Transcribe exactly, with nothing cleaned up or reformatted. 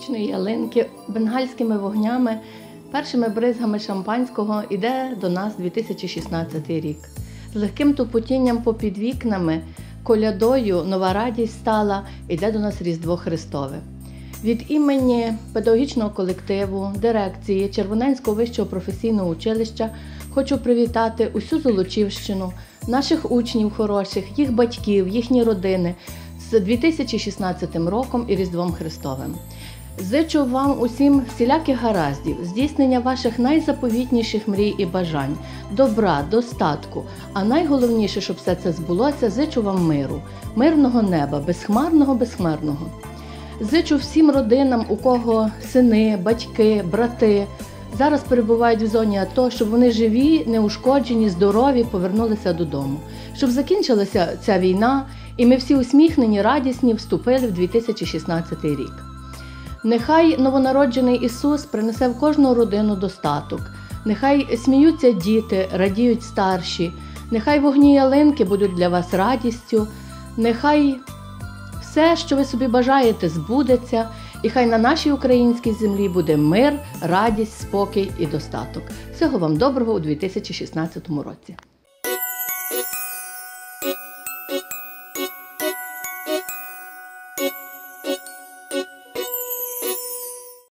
новорічної ялинки бенгальськими вогнями, першими бризгами шампанського йде до нас дві тисячі шістнадцятий рік. З легким тупотінням попід вікнами, колядою нова радість стала, йде до нас Різдво Христове. Від імені педагогічного колективу, дирекції Червоненського вищого професійного училища хочу привітати усю Золочівщину, наших учнів хороших, їх батьків, їхні родини з дві тисячі шістнадцятим роком і Різдвом Христовим. Зичу вам усім всіляких гараздів, здійснення ваших найзаповітніших мрій і бажань, добра, достатку, а найголовніше, щоб все це збулося, зичу вам миру, мирного неба, безхмарного, безхмарного. Зичу всім родинам, у кого сини, батьки, брати зараз перебувають в зоні АТО, щоб вони живі, неушкоджені, здорові повернулися додому. Щоб закінчилася ця війна і ми всі усміхнені, радісні вступили в дві тисячі шістнадцятий рік. Нехай новонароджений Ісус принесе в кожну родину достаток, нехай сміються діти, радіють старші, нехай вогні ялинки будуть для вас радістю, нехай все, що ви собі бажаєте, збудеться, і хай на нашій українській землі буде мир, радість, спокій і достаток. Всього вам доброго у дві тисячі шістнадцятому році.